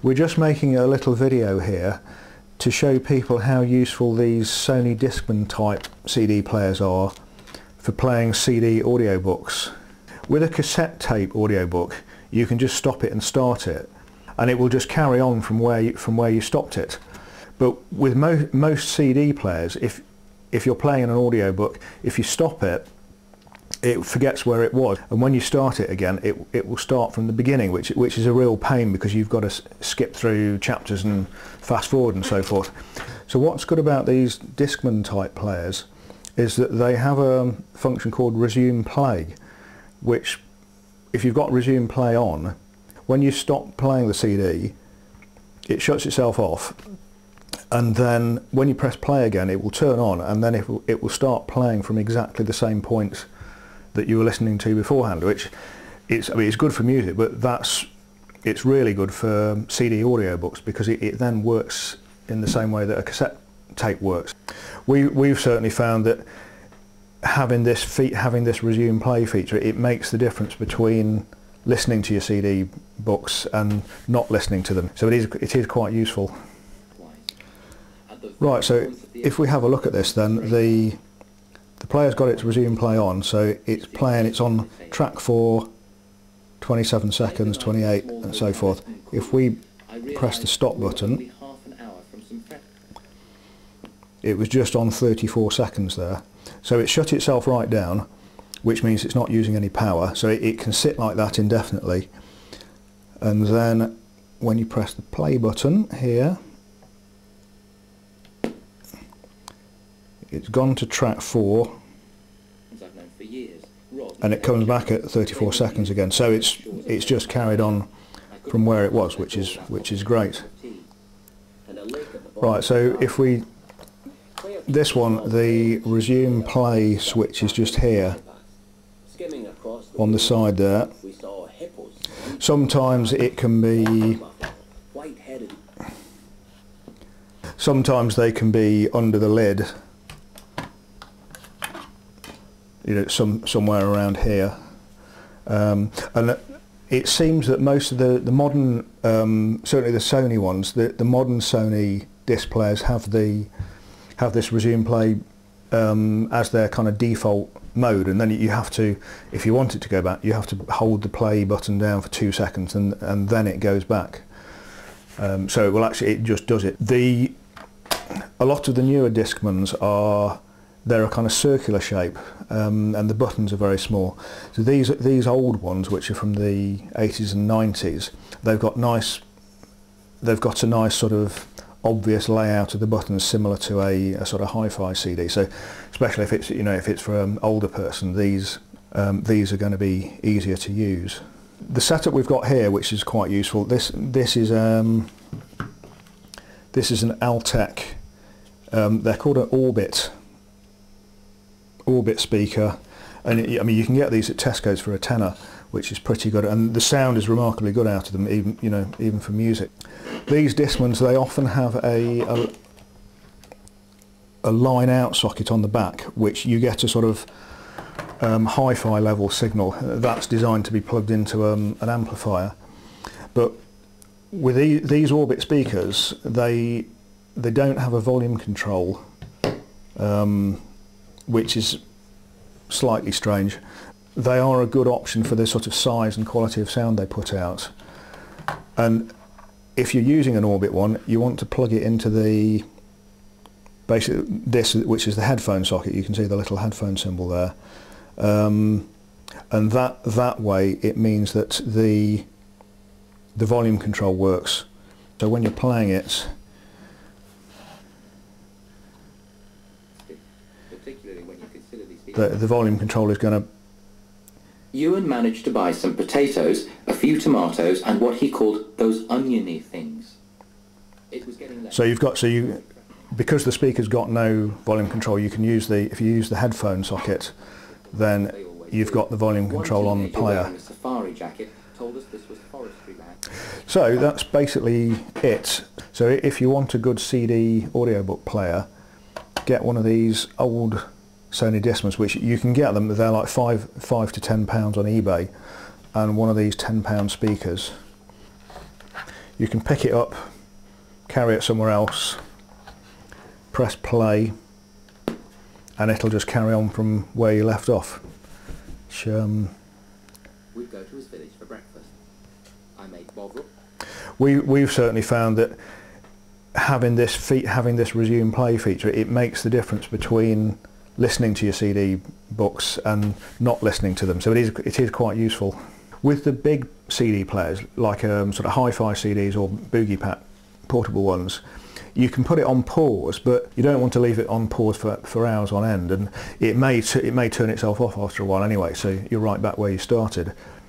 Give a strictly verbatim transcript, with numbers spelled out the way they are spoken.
We're just making a little video here to show people how useful these Sony Discman type C D players are for playing C D audiobooks. With a cassette tape audiobook, you can just stop it and start it, and it will just carry on from where you, from where you stopped it. But with mo most C D players, if if you're playing an audiobook, if you stop it, it forgets where it was, and when you start it again, it it will start from the beginning, which which is a real pain because you've got to s skip through chapters and fast forward and so forth. So what's good about these Discman type players is that they have a function called resume play, which if you've got resume play on, when you stop playing the C D, it shuts itself off, and then when you press play again, it will turn on, and then it will, it will start playing from exactly the same point that you were listening to beforehand, which it's, I mean, it's good for music, but that's it's really good for C D audiobooks because it, it then works in the same way that a cassette tape works. We, we've certainly found that having this fe having this resume play feature, it makes the difference between listening to your C D books and not listening to them. So it is it is quite useful. Right, so if we have a look at this, then the the player's got its resume play on, so it's playing, it's on track four, twenty-seven seconds, twenty-eight and so forth. If we press the stop button, it was just on thirty-four seconds there. So it shut itself right down, which means it's not using any power, so it, it can sit like that indefinitely. And then when you press the play button here, it's gone to track four, and it comes back at thirty-four seconds again. So it's it's just carried on from where it was, which is which is great. Right, so if we this one, the resume play switch is just here on the side there. Sometimes it can be sometimes they can be under the lid, you know, some somewhere around here, um, and it seems that most of the the modern, um, certainly the Sony ones, the the modern Sony disc players have the have this resume play um, as their kind of default mode, and then you have to, if you want it to go back, you have to hold the play button down for two seconds, and and then it goes back. Um, so well, actually, it just does it. The a lot of the newer Discmans are they're a kind of circular shape, um, and the buttons are very small. So these these old ones, which are from the eighties and nineties, they've got nice. They've got a nice sort of obvious layout of the buttons, similar to a, a sort of hi-fi C D. So, especially if it's you know if it's for an older person, these um, these are going to be easier to use. The setup we've got here, which is quite useful. This this is um, this is an Altec. Um, they're called an Orbit. Orbit speaker, and it, I mean you can get these at Tesco's for a tenner, which is pretty good, and the sound is remarkably good out of them, even you know even for music. These Discmans, they often have a, a a line out socket on the back, which you get a sort of um, hi-fi level signal that's designed to be plugged into um, an amplifier. But with the, these Orbit speakers, they they don't have a volume control, um, which is slightly strange. They are a good option for the sort of size and quality of sound they put out. And if you're using an Orbit one, you want to plug it into the basic this, which is the headphone socket. You can see the little headphone symbol there, um, and that that way it means that the the volume control works. So when you're playing it, the, the volume control is going to. Ewan managed to buy some potatoes, a few tomatoes, and what he called those oniony things. It was getting late. So you've got so you because the speaker's got no volume control, you can use the if you use the headphone socket, then you've got the volume control on the player. A safari jacket told us this was forestry land. So that's basically it. So if you want a good C D audiobook player, get one of these old Sony Discmans, which you can get them, they're like five five to ten pounds on eBay, and one of these ten pound speakers. You can pick it up, carry it somewhere else, press play, and it'll just carry on from where you left off. Which, um, We'd go to his village for breakfast. I made bovril. we we've certainly found that having this fe having this resume play feature, it makes the difference between listening to your C D books and not listening to them. So it is it is quite useful. With the big C D players, like um, sort of Hifi C Ds or boogie pack portable ones, you can put it on pause, but you don't want to leave it on pause for, for hours on end, and it may it may turn itself off after a while anyway, so you're right back where you started.